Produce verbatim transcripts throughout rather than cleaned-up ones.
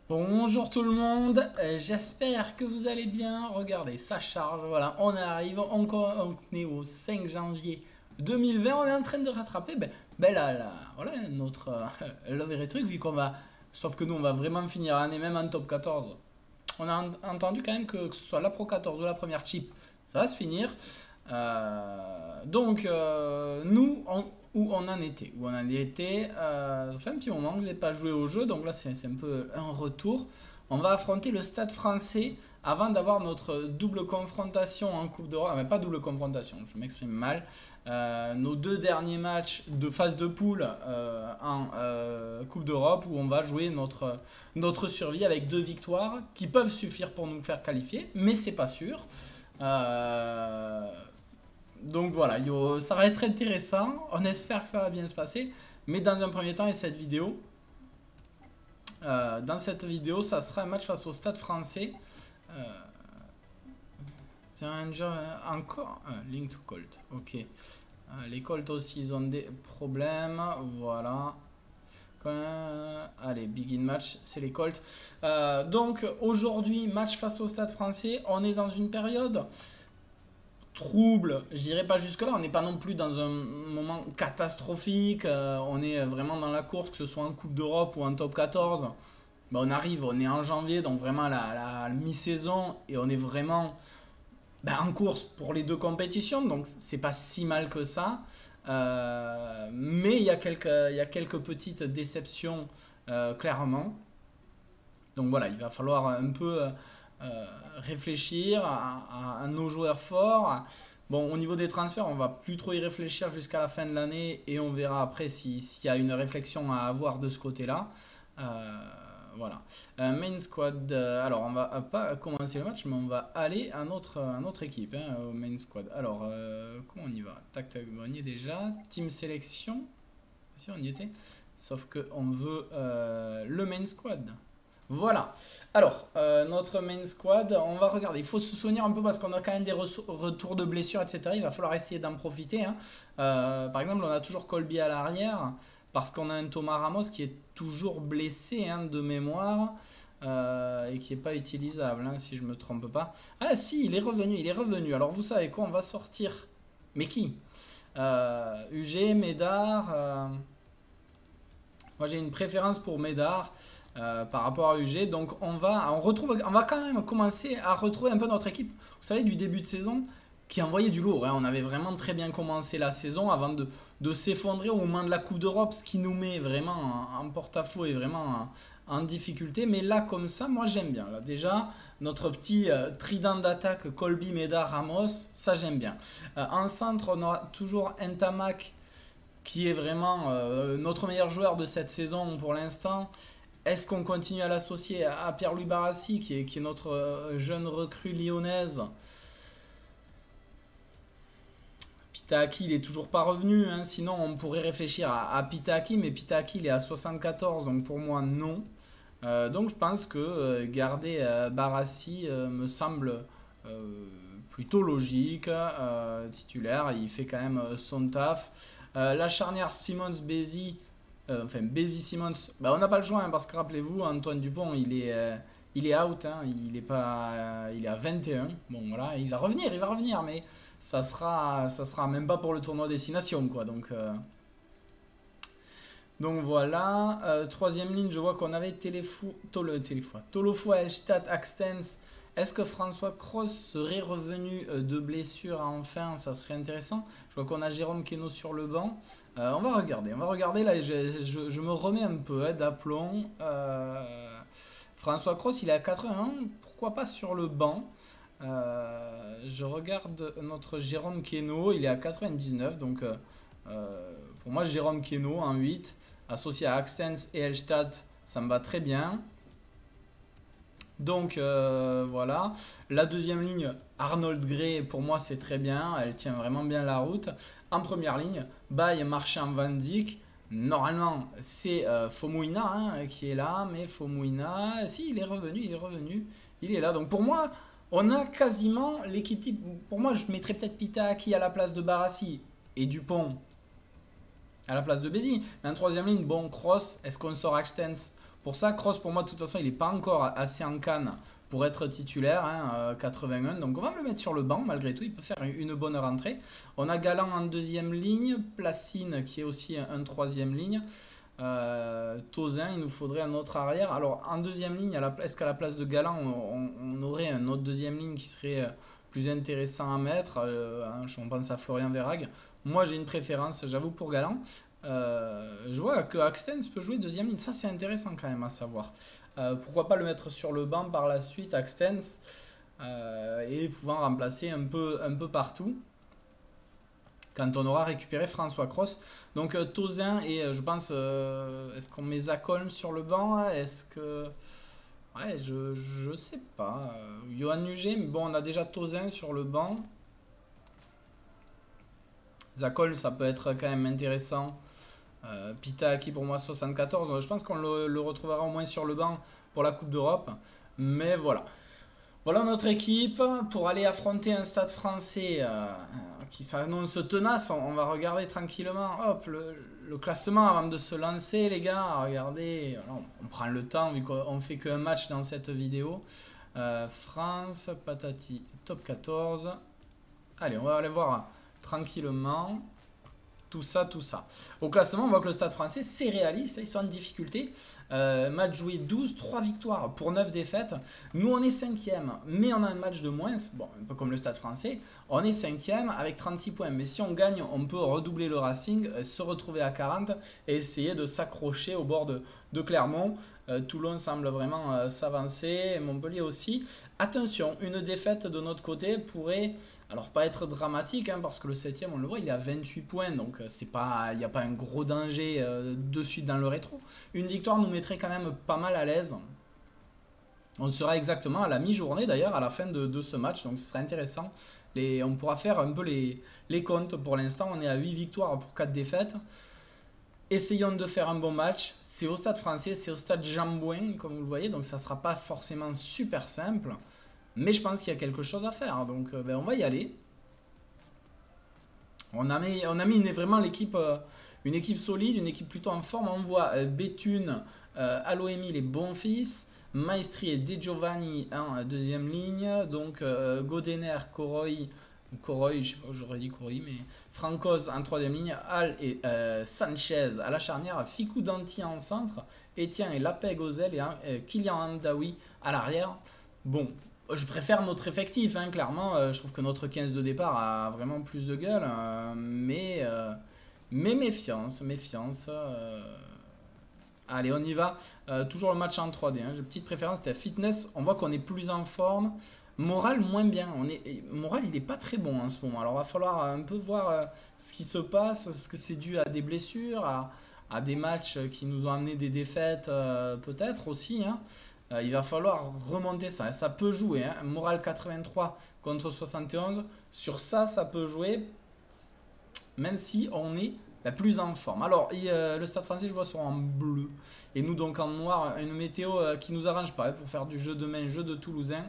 Bonjour tout le monde, euh, j'espère que vous allez bien. Regardez, ça charge, voilà, on arrive, on, on est au cinq janvier deux mille vingt, on est en train de rattraper, ben, ben là, là, voilà, notre euh, le vrai truc, vu qu'on va, sauf que nous on va vraiment finir l'année même en top quatorze. On a en- entendu quand même que, que ce soit la Pro quatorze ou la première chip, ça va se finir. Euh, donc, euh, nous, on- où on en était? Où on en était, euh, ça fait un petit moment que je n'ai pas joué au jeu, donc là c'est c'est un peu un retour. On va affronter le Stade français avant d'avoir notre double confrontation en Coupe d'Europe. Ah, mais pas double confrontation, je m'exprime mal. Euh, nos deux derniers matchs de phase de poule euh, en euh, Coupe d'Europe où on va jouer notre, notre survie avec deux victoires qui peuvent suffire pour nous faire qualifier, mais c'est pas sûr. Euh, donc voilà, yo, ça va être intéressant. On espère que ça va bien se passer. Mais dans un premier temps, et cette vidéo, euh, dans cette vidéo, ça sera un match face au Stade français. Euh, c'est un jeu euh, encore. euh, Link to Colt. Ok. Euh, les Colts aussi, ils ont des problèmes. Voilà. Euh, allez, begin match, c'est les Colts. Euh, donc aujourd'hui, match face au Stade français. On est dans une période trouble, je dirais pas jusque-là, on n'est pas non plus dans un moment catastrophique, euh, on est vraiment dans la course, que ce soit en Coupe d'Europe ou en top quatorze. Ben, on arrive, on est en janvier, donc vraiment à la, à la mi-saison, et on est vraiment ben, en course pour les deux compétitions, donc c'est pas si mal que ça. Euh, mais il y, a quelques, il y a quelques petites déceptions, euh, clairement. Donc voilà, il va falloir un peu euh, réfléchir à, à- à nos joueurs forts. Bon, au niveau des transferts, on va plus trop y réfléchir jusqu'à la fin de l'année et on verra après si- s'il y a une réflexion à avoir de ce côté-là. Euh, voilà. Euh, main squad. euh, alors, on va euh, pas commencer le match, mais on va aller à notre, à notre équipe, hein, au main squad. Alors, euh, comment on y va? Tac, tac, bon, on y est déjà. Team sélection. Si, on y était. Sauf que on veut euh, le main squad. Voilà. Alors, euh, notre main squad, on va regarder. Il faut se souvenir un peu parce qu'on a quand même des reço- retours de blessures, et cetera. Il va falloir essayer d'en profiter, hein. Euh, par exemple, on a toujours Colby à l'arrière parce qu'on a un Thomas Ramos qui est toujours blessé, hein, de mémoire, euh, et qui n'est pas utilisable, hein, si je me trompe pas. Ah si, il est revenu, il est revenu. Alors vous savez quoi, on va sortir. Mais qui? euh, U G, Médard. euh, Moi j'ai une préférence pour Médard euh, par rapport à U G. Donc on va, on retrouve, on va quand même commencer à retrouver un peu notre équipe, vous savez, du début de saison qui envoyait du lourd, hein. On avait vraiment très bien commencé la saison avant de, de s'effondrer au moment de la Coupe d'Europe, ce qui nous met vraiment en, en porte-à-faux et vraiment en, en difficulté. Mais là, comme ça, moi j'aime bien. Là, déjà, notre petit euh, trident d'attaque Colby, Médard, Ramos, ça j'aime bien. Euh, en centre, on aura toujours Ntamak qui est vraiment euh, notre meilleur joueur de cette saison pour l'instant. Est-ce qu'on continue à l'associer à Pierre-Louis Barassi, qui est, qui est notre euh, jeune recrue lyonnaise? Pitaki, il est toujours pas revenu, hein. Sinon, on pourrait réfléchir à, à Pitaki, mais Pitaki, il est à soixante-quatorze, donc pour moi, non. Euh, donc, je pense que euh, garder euh, Barassi euh, me semble euh, plutôt logique. Euh, titulaire, il fait quand même euh, son taf. Euh, la charnière Simons-Bézi, euh, enfin Bézi-Simons, bah, on n'a pas le choix, hein, parce que rappelez-vous, Antoine Dupont, il est, euh, il est out, hein, il est pas, euh, il est à vingt et un. Bon voilà, il va revenir, il va revenir, mais ça sera, ça sera même pas pour le tournoi Destination, quoi. Donc, euh, donc voilà. Euh, troisième ligne, je vois qu'on avait Téléfou, Tolo, Téléfou, Tolofo, Elstadt, Axtens. Est-ce que François Cross serait revenu euh, de blessure enfin? Ça serait intéressant. Je vois qu'on a Jérôme Queneau sur le banc. Euh, on va regarder. On va regarder. Là, je, je- je me remets un peu, hein, d'aplomb. Euh, François Cross, il est à quatre-vingt-un. Pourquoi pas sur le banc? Euh, je regarde notre Jérôme Queneau. Il est à quatre-vingt-dix-neuf. Donc, euh, euh, pour moi, Jérôme Queneau en huit, associé à Axtens et Elstadt, ça me va très bien. Donc euh, voilà. La deuxième ligne, Arnold Gray, pour moi c'est très bien. Elle tient vraiment bien la route. En première ligne, Baye, Marchand, Van Dijk. Normalement, c'est euh, Fomouina, hein, qui est là, mais Fomouina, si, il est revenu, il est revenu. Il est là. Donc pour moi, on a quasiment l'équipe type. Pour moi, je mettrais peut-être Pitaki à la place de Barassi et Dupont à la place de Bézi. Mais en troisième ligne, bon, Cross, est-ce qu'on sort Axtens Pour ça, Kroos, pour moi, de toute façon, il n'est pas encore assez en canne pour être titulaire, hein, euh, quatre-vingt-un. Donc on va me le mettre sur le banc, malgré tout. Il peut faire une bonne rentrée. On a Galan en deuxième ligne. Placine, qui est aussi un troisième ligne. Euh, Tozin, il nous faudrait un autre arrière. Alors en deuxième ligne, est-ce qu'à la place de Galan, on, on aurait un autre deuxième ligne qui serait plus intéressant à mettre, euh, hein, on pense à Florian Verhaeghe. Moi j'ai une préférence, j'avoue, pour Galan. Euh, je vois que Axtens peut jouer deuxième ligne, ça c'est intéressant quand même à savoir. Euh, pourquoi pas le mettre sur le banc par la suite, Axtens, euh, et pouvant remplacer un peu, un peu partout quand on aura récupéré François Kroos. Donc euh, Tozin et euh, je pense, euh, est-ce qu'on met Zakholm sur le banc? Est-ce que... Ouais, je, je sais pas. Euh, Johan Huget, mais bon, on a déjà Tozin sur le banc. Zakholm, ça peut être quand même intéressant. Euh, Pita qui pour moi soixante-quatorze. Je pense qu'on le, le retrouvera au moins sur le banc pour la Coupe d'Europe. Mais voilà. Voilà notre équipe pour aller affronter un Stade Français euh, qui s'annonce tenace. On, on va regarder tranquillement hop, le, le classement avant de se lancer, les gars. Regardez, on, on prend le temps vu qu'on fait qu'un match dans cette vidéo. Euh, France, patati, top quatorze. Allez, on va aller voir tranquillement. Tout ça, tout ça. Au classement, on voit que le Stade Français, c'est réaliste, ils sont en difficulté. Euh, match joué douze, trois victoires pour neuf défaites. Nous, on est cinquième, mais on a un match de moins. Bon, un peu comme le Stade Français. On est cinquième avec trente-six points. Mais si on gagne, on peut redoubler le Racing, se retrouver à quarante et essayer de s'accrocher au bord de, de Clermont. Euh, Toulon semble vraiment euh, s'avancer, Montpellier aussi. Attention, une défaite de notre côté pourrait, alors pas être dramatique, hein, parce que le septième, on le voit, il est à vingt-huit points, donc c'est pas, il n'y a pas un gros danger euh, de suite dans le rétro. Une victoire nous mettrait quand même pas mal à l'aise. On sera exactement à la mi-journée d'ailleurs, à la fin de, de ce match, donc ce sera intéressant. Les, on pourra faire un peu les, les comptes. Pour l'instant, on est à huit victoires pour quatre défaites. Essayons de faire un bon match. C'est au Stade Français, c'est au Stade Jean-Bouin, comme vous le voyez. Donc ça ne sera pas forcément super simple. Mais je pense qu'il y a quelque chose à faire. Donc euh, ben, on va y aller. On a mis, on a mis une, vraiment l'équipe, euh, une équipe solide, une équipe plutôt en forme. On voit euh, Béthune, euh, Aloemi, les bons fils. Maestri et De Giovanni en deuxième ligne. Donc euh, Godener, Coroy. Coroy, je sais pas, j'aurais dit Coroy, mais Francos en troisième ligne, Al et euh, Sanchez à la charnière, Ficou Danti en centre, Etienne et Lapeg aux ailes et euh, Kylian Hamdaoui à l'arrière. Bon, je préfère notre effectif, hein, clairement, euh, je trouve que notre quinze de départ a vraiment plus de gueule, euh, mais, euh, mais méfiance, méfiance. Euh, allez, on y va. Euh, toujours le match en trois D, hein. J'ai petite préférence, c'était fitness, on voit qu'on est plus en forme. Moral moins bien, on est, moral il n'est pas très bon en ce moment, alors il va falloir un peu voir euh, ce qui se passe, est-ce que c'est dû à des blessures, à, à des matchs qui nous ont amené des défaites euh, peut-être aussi, hein. euh, il va falloir remonter ça, ça peut jouer, hein. Moral quatre-vingt-trois contre soixante et onze, sur ça ça peut jouer, même si on est la plus en forme. Alors il, euh, le Stade Français je vois sont en bleu, et nous donc en noir, une météo euh, qui nous arrange pas, hein, pour faire du jeu de main, jeu de Toulousain.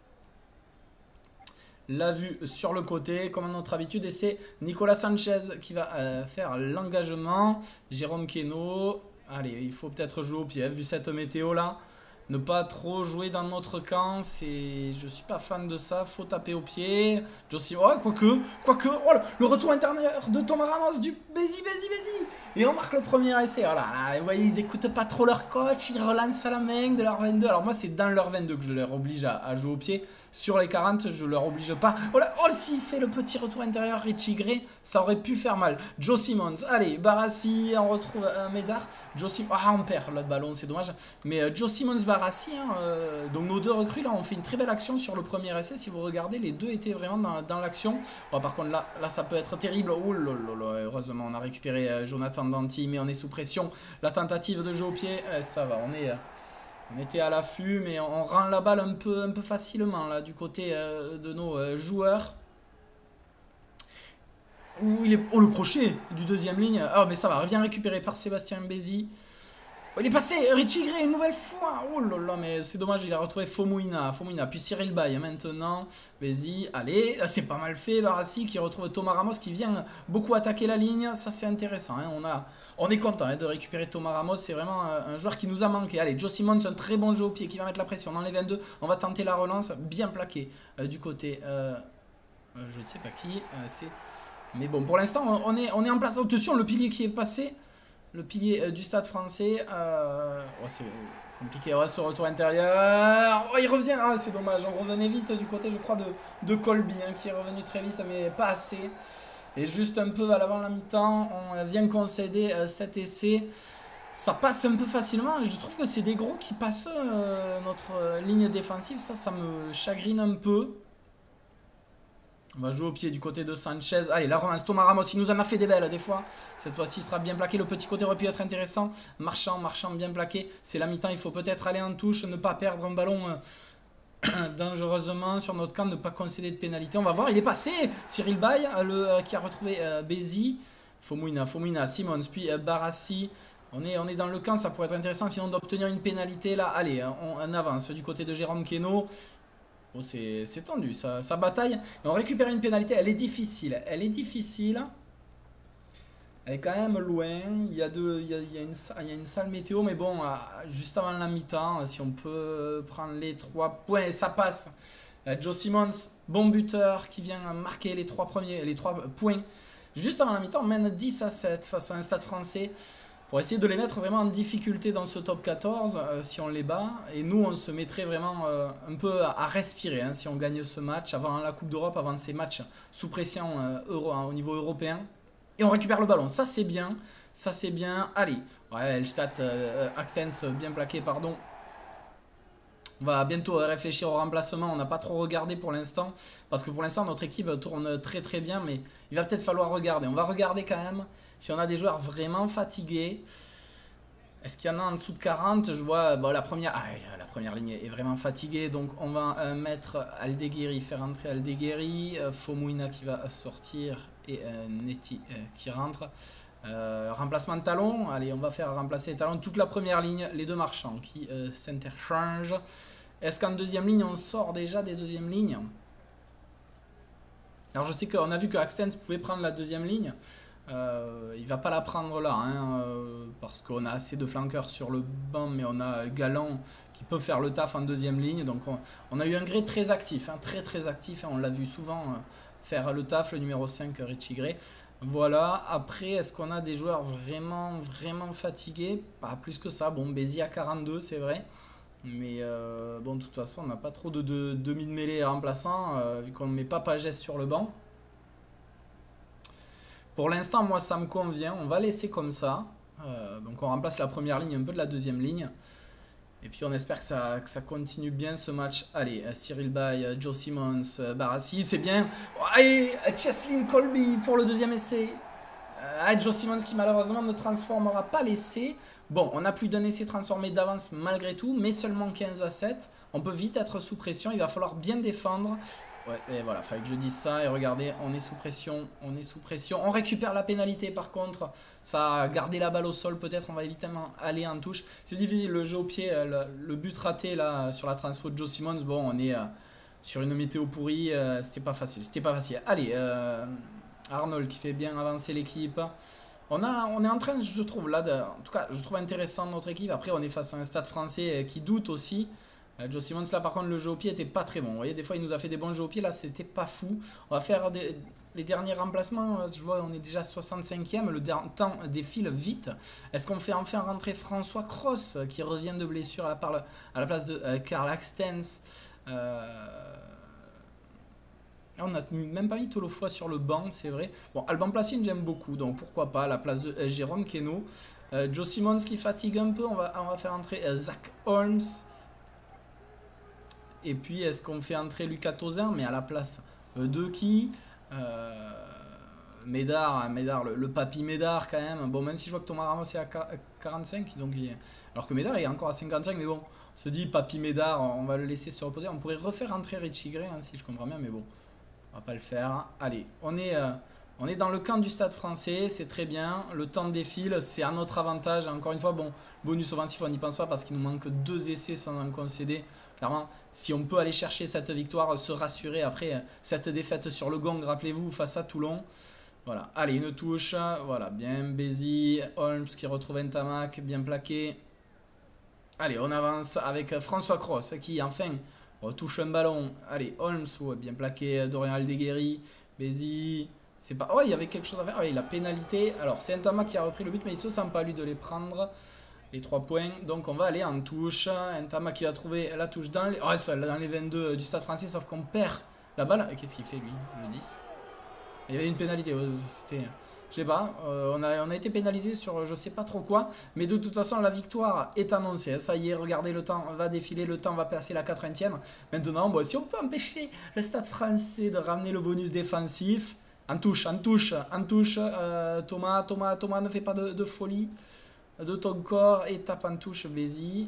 La vue sur le côté, comme à notre habitude, et c'est Nicolas Sanchez qui va euh, faire l'engagement. Jérôme Queneau, allez, il faut peut-être jouer au pied, vu cette météo là. Ne pas trop jouer dans notre camp, c'est, je suis pas fan de ça, faut taper au pied. Josie, ouais, quoique, quoique, oh, le retour intérieur de Thomas Ramos, du Bézi, Bézi, Bézi. Et on marque le premier essai, voilà, là, vous voyez, ils écoutent pas trop leur coach, ils relancent à la main de leur vingt-deux. Alors moi, c'est dans leur vingt-deux que je leur oblige à, à jouer au pied. Sur les quarante, je leur oblige pas. Oh là, oh, s'il fait le petit retour intérieur, Richie Gray, ça aurait pu faire mal. Joe Simmons, allez, Barassi, on retrouve un Médard. Joe Simmons, ah, on perd le ballon, c'est dommage. Mais euh, Joe Simmons, Barassi, hein, euh, donc nos deux recrues, là, on fait une très belle action sur le premier essai. Si vous regardez, les deux étaient vraiment dans, dans l'action. Oh, par contre, là, là, ça peut être terrible. Oh là là là, heureusement, on a récupéré euh, Jonathan Danti, mais on est sous pression. La tentative de jeu au pied, euh, ça va, on est... Euh, On était à l'affût, mais on rend la balle un peu, un peu facilement là, du côté euh, de nos euh, joueurs. Ouh, il est... Oh, le crochet du deuxième ligne. Oh, mais ça va, bien récupéré par Sébastien Bézi. Oh, il est passé, Richie Gray une nouvelle fois. Oh là là, mais c'est dommage, il a retrouvé Fomouina. Fomouina, puis Cyril Bay maintenant. Vas-y, allez, c'est pas mal fait. Barassi qui retrouve Thomas Ramos qui vient beaucoup attaquer la ligne. Ça, c'est intéressant. Hein. On, a, on est content hein, de récupérer Thomas Ramos. C'est vraiment un joueur qui nous a manqué. Allez, Joe Simmons, un très bon jeu au pied qui va mettre la pression dans les vingt-deux. On va tenter la relance. Bien plaqué euh, du côté. Euh, je ne sais pas qui. Euh, c'est. Mais bon, pour l'instant, on est, on est en place. Attention, le pilier qui est passé. Le pilier euh, du stade français. Euh... Oh, c'est compliqué. Ouais, ce retour intérieur. Oh, il revient. Ah, c'est dommage. On revenait vite du côté, je crois, de, de Colby, hein, qui est revenu très vite, mais pas assez. Et juste un peu à l'avant la mi-temps, on vient concéder euh, cet essai. Ça passe un peu facilement. Je trouve que c'est des gros qui passent euh, notre euh, ligne défensive. Ça, ça me chagrine un peu. On va jouer au pied du côté de Sanchez. Allez, la relance. Thomas Ramos, il nous en a fait des belles des fois. Cette fois-ci, il sera bien plaqué. Le petit côté aurait pu être intéressant. Marchand, Marchand bien plaqué. C'est la mi-temps. Il faut peut-être aller en touche, ne pas perdre un ballon euh, dangereusement sur notre camp, ne pas concéder de pénalité. On va voir, il est passé. Cyril Bay, le, euh, qui a retrouvé euh, Bézi. Fomouina, Fomouina, Simons, puis euh, Barassi. On est, on est dans le camp, ça pourrait être intéressant sinon d'obtenir une pénalité là. Allez, on, on avance du côté de Jérôme Queneau. Oh, c'est tendu, ça, ça bataille. Et on récupère une pénalité, elle est difficile. Elle est difficile. Elle est quand même loin. Il y a, de, il y a, il y a, une, il y a une sale météo, mais bon, juste avant la mi-temps, si on peut prendre les trois points, et ça passe. Joe Simmons, bon buteur, qui vient marquer les trois premiers, les trois points. Juste avant la mi-temps, on mène dix à sept face à un stade français. Pour essayer de les mettre vraiment en difficulté dans ce top quatorze, euh, si on les bat. Et nous, on se mettrait vraiment euh, un peu à, à respirer hein, si on gagne ce match avant la Coupe d'Europe, avant ces matchs sous pression euh, euro, hein, au niveau européen. Et on récupère le ballon. Ça, c'est bien. Ça, c'est bien. Allez. Ouais, Elstadt, euh, Axtens, bien plaqué, pardon. On va bientôt réfléchir au remplacement. On n'a pas trop regardé pour l'instant. Parce que pour l'instant, notre équipe tourne très très bien. Mais il va peut-être falloir regarder. On va regarder quand même si on a des joueurs vraiment fatigués. Est-ce qu'il y en a en dessous de quarante? Je vois bon, la, première, ah, la première ligne est vraiment fatiguée. Donc on va euh, mettre Aldeguerri, faire entrer Aldeguerri. Euh, Fomouina qui va sortir. Et euh, Neti euh, qui rentre. Euh, remplacement de talon, allez on va faire remplacer les talons, toute la première ligne, les deux marchands qui euh, s'interchangent. Est-ce qu'en deuxième ligne on sort déjà des deuxièmes lignes? Alors je sais qu'on a vu que Axtens pouvait prendre la deuxième ligne, euh, il va pas la prendre là hein, euh, parce qu'on a assez de flanqueurs sur le banc, mais on a Galland qui peut faire le taf en deuxième ligne, donc on, on a eu un Gray très actif, hein, très très actif, hein, on l'a vu souvent euh, faire le taf, le numéro cinq Richie Gray. Voilà, après, est-ce qu'on a des joueurs vraiment, vraiment fatigués? Pas plus que ça. Bon, Bézi à quarante-deux, c'est vrai. Mais euh, bon, de toute façon, on n'a pas trop de, de demi de mêlée remplaçants, euh, vu qu'on ne met pas Pagès sur le banc. Pour l'instant, moi, ça me convient. On va laisser comme ça. Euh, donc, on remplace la première ligne, un peu de la deuxième ligne. Et puis, on espère que ça, que ça continue bien ce match. Allez, Cyril Bay, Joe Simmons, Barassi, c'est bien. Allez, Cheslin Colby pour le deuxième essai. Euh, Joe Simmons qui malheureusement ne transformera pas l'essai. Bon, on a plus d'un essai transformé d'avance malgré tout, mais seulement quinze à sept. On peut vite être sous pression, il va falloir bien défendre. Ouais, et voilà, il fallait que je dise ça. Et regardez, on est sous pression, on est sous pression. On récupère la pénalité par contre. Ça a gardé la balle au sol, peut-être on va évidemment aller en touche. C'est difficile, le jeu au pied, le, le but raté là sur la transfo de Joe Simmons. Bon, on est euh, sur une météo pourrie, euh, c'était pas facile, c'était pas facile. Allez, euh, Arnold qui fait bien avancer l'équipe. On, a, on est en train, je trouve, là, de, en tout cas, je trouve intéressant notre équipe. Après, on est face à un stade français qui doute aussi. Euh, Joe Simmons, là, par contre, le jeu au pied était pas très bon. Vous voyez, des fois, il nous a fait des bons jeux au pied. Là, c'était pas fou. On va faire des, les derniers remplacements. Je vois, on est déjà soixante-cinquième. Le temps défile vite. Est-ce qu'on fait enfin rentrer François Cross, qui revient de blessure à la, par, à la place de euh, Karl Axtens? euh, On n'a même pas mis Tolofoy sur le banc, c'est vrai. Bon, Alban Placine, j'aime beaucoup, donc pourquoi pas à la place de euh, Jérôme Queneau. Euh, Joe Simmons qui fatigue un peu, on va, on va faire entrer euh, Zach Holmes. Et puis, est-ce qu'on fait entrer Lucas Tozin, mais à la place euh, de qui? euh, Médard, Médard le, le papy Médard quand même. Bon, même si je vois que Thomas Ramos est à quarante-cinq, donc il est... alors que Médard est encore à cinquante-cinq, mais bon, on se dit papy Médard, on va le laisser se reposer. On pourrait refaire entrer Richie Gray, hein, si je comprends bien, mais bon. On va pas le faire. Allez, on est, euh, On est dans le camp du Stade Français, c'est très bien. Le temps défile, c'est à notre avantage. Encore une fois, bon, bonus offensif, on n'y pense pas parce qu'il nous manque deux essais sans en concéder. Clairement, si on peut aller chercher cette victoire, se rassurer après cette défaite sur le gong, rappelez-vous, face à Toulon. Voilà, allez, une touche. Voilà, bien, Bézi, Holmes qui retrouve Ntamak, bien plaqué. Allez, on avance avec François Cross qui, enfin, touche un ballon. Allez, Holmes, ouais, bien plaqué, Dorian Aldeguerri, Bézi... C'est pas... Ouais, il y avait quelque chose à faire. Oui, la pénalité. Alors, c'est Ntamak qui a repris le but, mais il ne se sent pas lui de les prendre. Les trois points. Donc, on va aller en touche. Ntamak qui a trouvé la touche dans les, ouais, ça, dans les vingt-deux du Stade Français, sauf qu'on perd la balle. Et qu'est-ce qu'il fait, lui, le dix? Il y avait une pénalité. C'était... Je sais pas. Euh, on, a, on a été pénalisé sur je sais pas trop quoi. Mais de toute façon, la victoire est annoncée. Ça y est, regardez, le temps va défiler. Le temps va passer la quatre-vingtième. Maintenant, bon, si on peut empêcher le Stade Français de ramener le bonus défensif... En touche, en touche, en touche, euh, Thomas, Thomas, Thomas, ne fais pas de, de folie de ton corps et tape en touche, Bézi.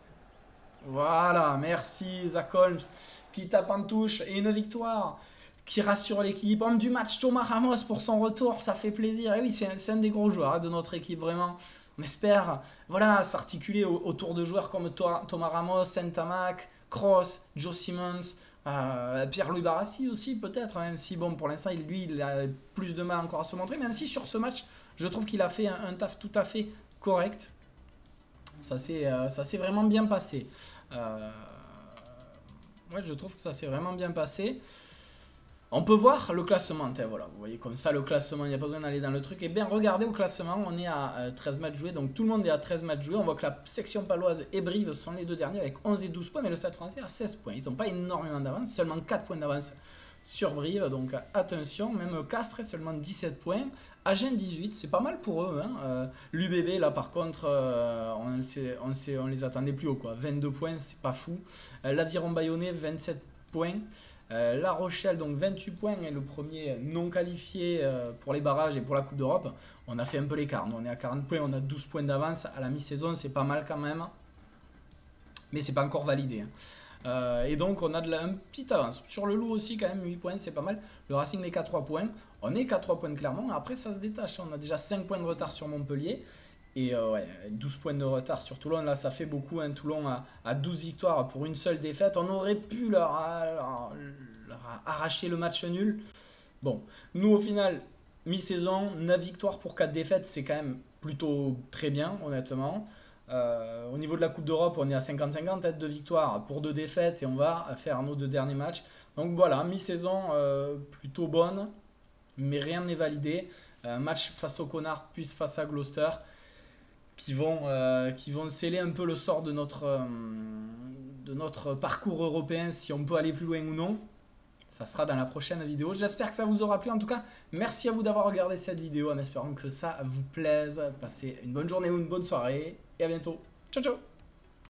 Voilà, merci Zach Holmes qui tape en touche et une victoire qui rassure l'équipe. Homme du match, Thomas Ramos pour son retour, ça fait plaisir. Et oui, c'est un, un des gros joueurs hein, de notre équipe, vraiment. On espère voilà, s'articuler autour de joueurs comme Thomas Ramos, Ntamak, Cross, Joe Simmons. Euh, Pierre-Louis Barassi aussi peut-être, même si bon pour l'instant lui il a plus de mal encore à se montrer, même si sur ce match je trouve qu'il a fait un, un taf tout à fait correct. Ça s'est euh, ça s'est vraiment bien passé. Euh, ouais, je trouve que ça s'est vraiment bien passé. On peut voir le classement, voilà, vous voyez comme ça le classement, il n'y a pas besoin d'aller dans le truc. Et bien regardez au classement, on est à treize matchs joués, donc tout le monde est à treize matchs joués. On voit que la section paloise et Brive sont les deux derniers avec onze et douze points, mais le Stade Français a seize points. Ils n'ont pas énormément d'avance, seulement quatre points d'avance sur Brive, donc attention, même Castres seulement dix-sept points, Agen dix-huit, c'est pas mal pour eux. Hein. Euh, L'U B B là par contre, euh, on, on, on les attendait plus haut, quoi. vingt-deux points, c'est pas fou. Euh, L'Aviron Bayonnais, vingt-sept points. Euh, La Rochelle, donc vingt-huit points, est le premier non qualifié euh, pour les barrages et pour la Coupe d'Europe. On a fait un peu l'écart. Nous, on est à quarante points, on a douze points d'avance. À la mi-saison, c'est pas mal quand même. Mais c'est pas encore validé. Hein. Euh, et donc, on a de la, un petit avance. Sur le Loup aussi, quand même, huit points, c'est pas mal. Le Racing n'est qu'à trois points. On est qu'à trois points de Clermont. Après, ça se détache. On a déjà cinq points de retard sur Montpellier. Et euh, ouais, douze points de retard sur Toulon, là ça fait beaucoup. Hein. Toulon a, a douze victoires pour une seule défaite. On aurait pu leur, leur, leur arracher le match nul. Bon, nous au final, mi-saison, neuf victoires pour quatre défaites, c'est quand même plutôt très bien, honnêtement. Euh, au niveau de la Coupe d'Europe, on est à cinquante cinquante, deux victoires pour deux défaites et on va faire nos deux derniers matchs. Donc voilà, mi-saison euh, plutôt bonne, mais rien n'est validé. Un match face au Connard, puis face à Gloucester. Qui vont, euh, qui vont sceller un peu le sort de notre, euh, de notre parcours européen, si on peut aller plus loin ou non. Ça sera dans la prochaine vidéo. J'espère que ça vous aura plu. En tout cas, merci à vous d'avoir regardé cette vidéo en espérant que ça vous plaise. Passez une bonne journée ou une bonne soirée et à bientôt. Ciao, ciao!